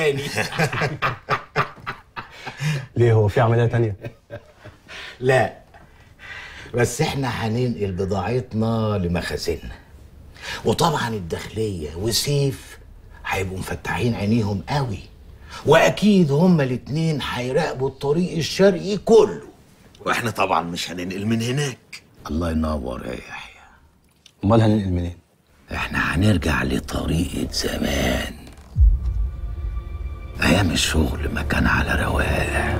تاني. ليه هو في عملية تانية؟ لا بس احنا هننقل بضاعتنا لمخازننا، وطبعا الداخلية وسيف هيبقوا مفتحين عينيهم قوي، واكيد هما الاتنين هيراقبوا الطريق الشرقي كله، واحنا طبعا مش هننقل من هناك. الله ينور يا يحيى. امال هننقل منين؟ احنا هنرجع لطريقة زمان، ايام الشغل ما كان على رواق،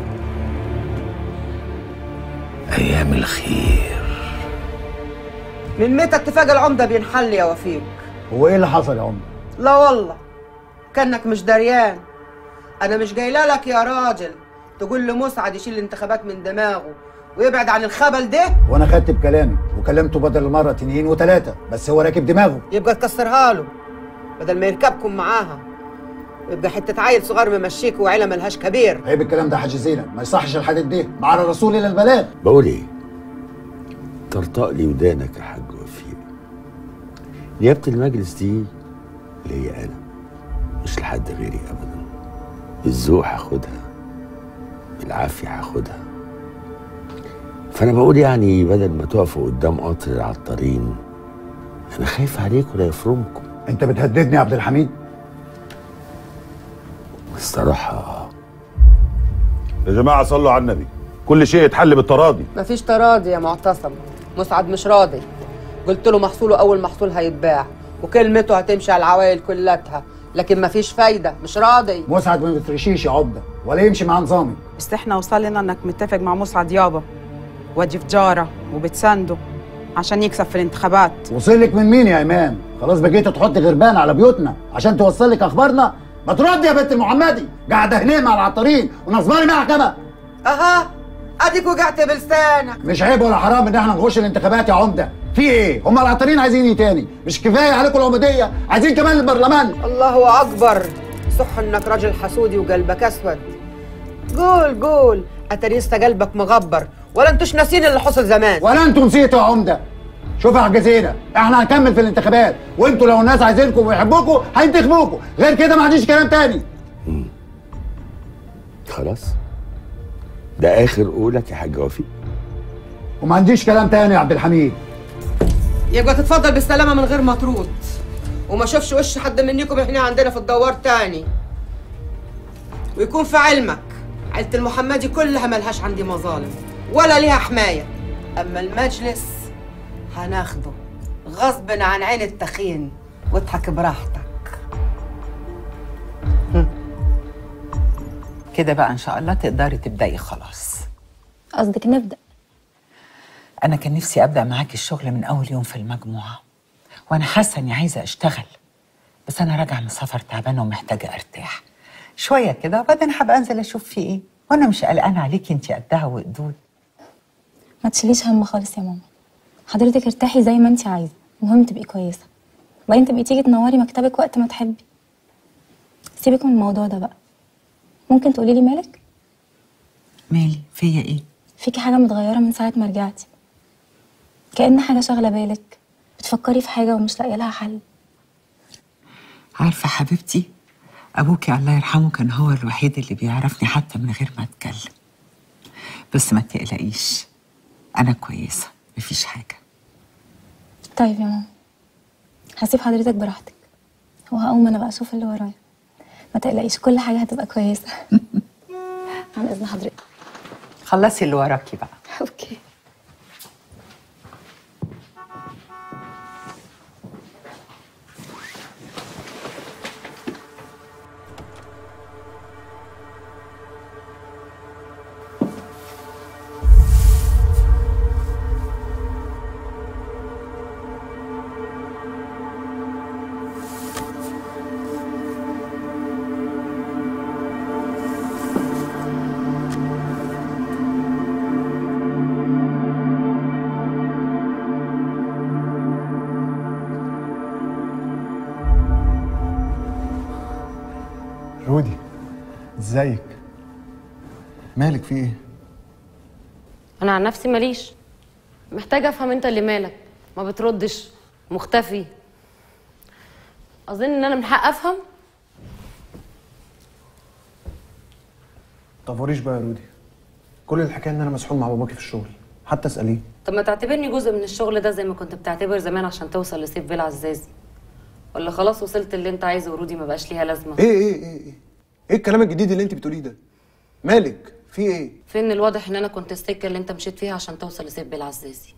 ايام الخير. من متى اتفاق العمده بينحل يا وفيق؟ هو ايه اللي حصل يا عمده؟ لا والله كانك مش دريان. انا مش جايله لك يا راجل تقول لمسعد يشيل الانتخابات من دماغه ويبعد عن الخبل ده، وانا خدت بكلامك وكلمته بدل المره 2 و3، بس هو راكب دماغه. يبقى تكسرها له بدل ما يركبكم معاها ويبقى حته عيل صغير ممشيك وعيله ملهاش كبير. عيب الكلام ده يا حاج زينب، ما يصحش الحديث ده مع الرسول الى البلاد. بقول ايه؟ طرطق لي ودانك يا حاج وفيق. نيابه المجلس دي اللي هي انا، مش لحد غيري ابدا. بالذوق هاخدها، بالعافيه هاخدها. فانا بقول يعني بدل ما تقفوا قدام قطر العطارين، انا خايف عليكم لا يفرمكم. انت بتهددني يا عبد الحميد؟ الصراحه يا جماعه صلوا على النبي، كل شيء يتحل بالتراضي. مفيش تراضي يا معتصم، مسعد مش راضي. قلت له محصوله اول محصول هيتباع وكلمته هتمشي على العوائل كلتها، لكن مفيش فايده، مش راضي. مسعد ما بيترشيش يا عبده ولا يمشي مع نظامي. بس احنا وصل لنا انك متفق مع مسعد يابا وادي في جاره وبتسنده عشان يكسب في الانتخابات. وصل لك من مين يا امام؟ خلاص بقيت تحط غربان على بيوتنا عشان توصل لك اخبارنا؟ ما ترد يا بنت المحمدي، قاعده هنا مع العطارين ونصباني محكمه. اها اديك وقعت بلسانك. مش عيب ولا حرام ان احنا نخش الانتخابات يا عمده؟ في ايه؟ هم العطارين عايزين ايه تاني؟ مش كفايه عليكم العموديه؟ عايزين كمان البرلمان. الله اكبر، صح انك راجل حسودي وقلبك اسود. قول قول، اتاري لسه قلبك مغبر، ولا انتوش ناسين اللي حصل زمان؟ ولا انتوا نسيتوا يا عمده؟ شوف يا حاج زينب، احنا هنكمل في الانتخابات، وانتوا لو الناس عايزينكم ويحبوكم هينتخبوكم، غير كده ما عنديش كلام تاني. خلاص، ده اخر قولك يا حاج وفيق. وما عنديش كلام تاني يا عبد الحميد. يبقى تتفضل بالسلامه من غير ما ترد، وما اشوفش وش حد منكم هنا عندنا في الدوار تاني. ويكون في علمك عيله المحمدي كلها ملهاش عندي مظالم ولا ليها حمايه، اما المجلس هناخده غصب عن عين التخين، واضحك براحتك. كده بقى ان شاء الله تقدري تبدأي خلاص. قصدك نبدأ؟ انا كان نفسي ابدأ معاكي الشغل من اول يوم في المجموعة، وانا حاسة اني عايزة اشتغل، بس انا راجعة من سفر تعبانة ومحتاجة ارتاح شوية كده، وبعدين هبقى انزل اشوف في ايه، وانا مش قلقانة عليكي، انتي قدها وقدود. ما تشيليش هم خالص يا ماما، حضرتك ارتاحي زي ما انت عايزة، المهم تبقي كويسة، وبعدين تبقي تيجي تنوري مكتبك وقت ما تحبي. سيبك من الموضوع ده بقى. ممكن تقولي لي مالك؟ مالي؟ فيا ايه؟ فيكي حاجة متغيرة من ساعة ما رجعتي، كأن حاجة شاغلة بالك، بتفكري في حاجة ومش لاقيه لها حل. عارفة حبيبتي، ابوكي الله يرحمه كان هو الوحيد اللي بيعرفني حتى من غير ما اتكلم. بس ما تقلقيش، انا كويسة، مفيش حاجة. طيب يا ماما، هسيب حضرتك براحتك، وهقوم انا بقى اشوف اللي ورايا. ما تقلقيش، كل حاجة هتبقى كويسة. عن اذن حضرتك. خلصي اللي وراكي بقى. اوكي. رودي، ازيك؟ مالك في ايه؟ انا عن نفسي ماليش، محتاجه افهم انت اللي مالك، ما بتردش، مختفي. اظن ان انا من حق افهم. تفوريش بقى يا رودي. كل الحكايه ان انا مسحول مع باباكي في الشغل، حتى اساليه. طب ما تعتبرني جزء من الشغل ده زي ما كنت بتعتبر زمان عشان توصل لسيف بيه العزازي، ولا خلاص وصلت اللي انت عايزه ورودي ما بقاش ليها لازمه؟ ايه الكلام الجديد اللي انت بتقوليه ده؟ مالك في ايه؟ فين الواضح ان انا كنت السكه اللي انت مشيت فيها عشان توصل لسيف بيه العزازي.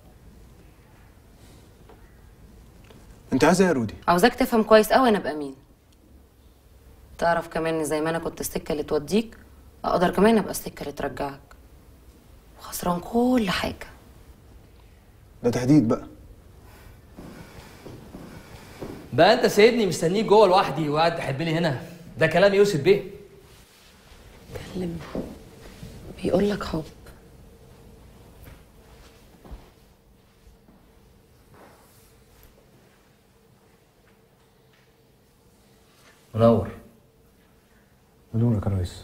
انت عايزه ايه يا رودي؟ عاوزاك تفهم كويس قوي انا ابقى مين. تعرف كمان ان زي ما انا كنت السكه اللي توديك اقدر كمان ابقى السكه اللي ترجعك، وخسران كل حاجه. ده تهديد بقى. بقى انت سايبني مستنيك جوه لوحدي وقاعد تحبني هنا؟ ده كلام يوسف بيه. كلمه بيقول لك حب. منور. بدونك يا ريس.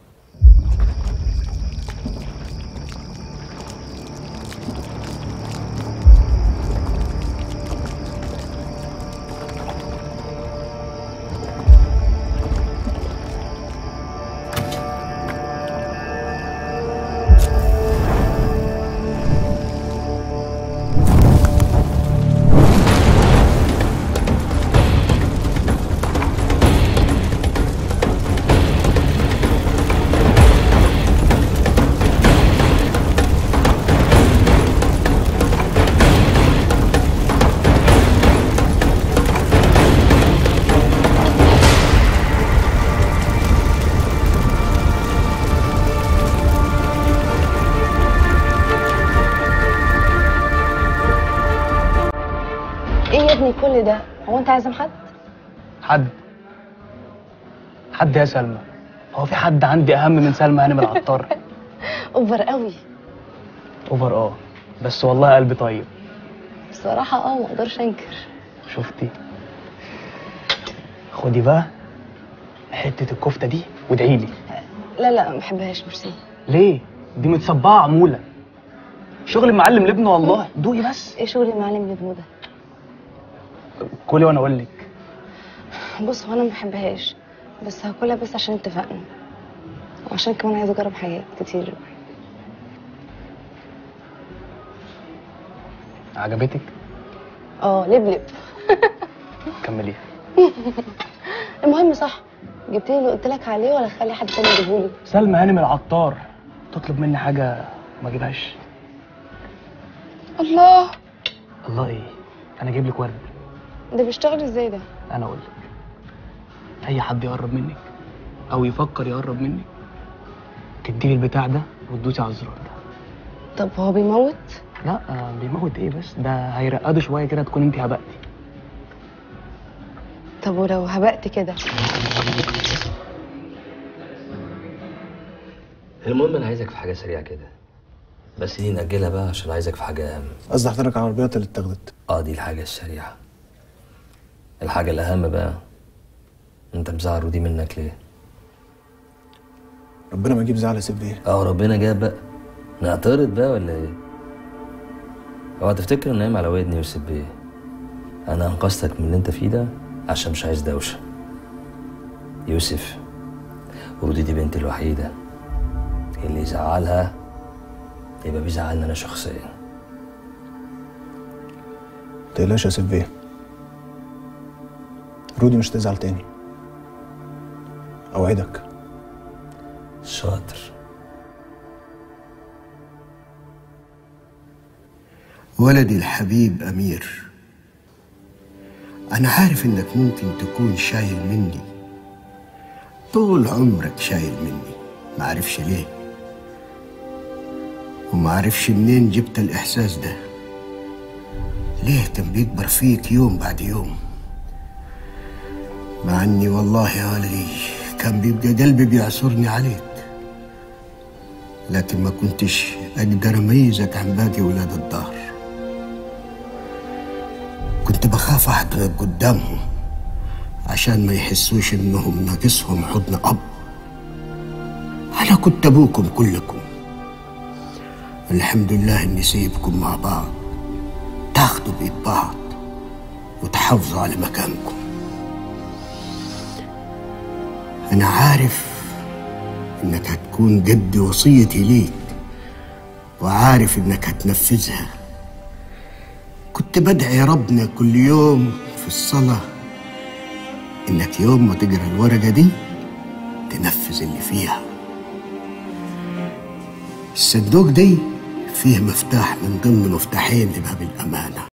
كل ده هو انت عازم حد؟ حد يا سلمى؟ هو في حد عندي اهم من سلمى هانم العطار؟ اوفر قوي. اوفر بس والله قلبي طيب بصراحه ما اقدرش انكر. شفتي؟ خدي بقى حته الكفته دي وادعي لي. لا ما بحبهاش. ميرسي. ليه؟ دي متصبعه عموله، شغل معلم لابنه والله. دوقي بس. ايه شغل معلم لابنه ده؟ كلي وانا اقول لك. بص هو انا ما بحبهاش بس هاكلها بس عشان اتفقنا، وعشان كمان عايزه اجرب حاجات كتير. عجبتك؟ لبلب. كمليها. المهم صح، جبت لي اللي قلت لك عليه ولا اخلي حد تاني يجيبهولي؟ سلمى هانم العطار تطلب مني حاجه ما اجيبهاش. الله ايه؟ انا اجيب لك ورد. ده بيشتغل ازاي ده؟ انا اقول لك، اي حد يقرب منك او يفكر يقرب منك تديلي البتاع ده وتدوسي على الزرار ده. طب هو بيموت؟ لا بيموت ايه بس، ده هيرقده شويه كده تكون انت هبقتي. طب ولو هبقت كده؟ المهم انا عايزك في حاجه سريعه كده، بس دي نأجلها بقى عشان عايزك في حاجه اهم. قصدي حضرتك على العربيات اللي اتاخدت. دي الحاجه السريعه. الحاجه الاهم بقى، انت مزعل رودي منك ليه؟ ربنا ما يجيب زعل يا سيف بيه. ربنا جاب بقى. نعترض بقى ولا ايه؟ اوعى تفتكر ان نايم على ودني يوسف بيه. انا انقذتك من اللي انت فيه ده عشان مش عايز دوشه. يوسف، رودي دي بنتي الوحيده، اللي يزعلها يبقى بيزعلني انا شخصيا. متقلقش يا سيف بيه، رودي مش تزعل تاني، اوعدك. شاطر. ولدي الحبيب أمير، أنا عارف إنك ممكن تكون شايل مني، طول عمرك شايل مني، معرفش ليه ومعرفش منين جبت الإحساس ده. ليه كان بيكبر فيك يوم بعد يوم، مع إني والله يا ولدي كان بيبقى قلبي بيعصرني عليك، لكن ما كنتش أقدر أميزك عن باقي ولاد الدار. كنت بخاف أحضنك قدامهم عشان ما يحسوش إنهم ناقصهم حضن أب. أنا كنت أبوكم كلكم، الحمد لله إني سيبكم مع بعض تاخدوا بإيد بعض وتحافظوا على مكانكم. أنا عارف إنك هتكون قد وصيتي ليك وعارف إنك هتنفذها. كنت بدعي ربنا كل يوم في الصلاة إنك يوم ما تقرأ الورقة دي تنفذ اللي فيها. الصندوق دي فيه مفتاح من ضمن مفتاحين لباب الأمانة.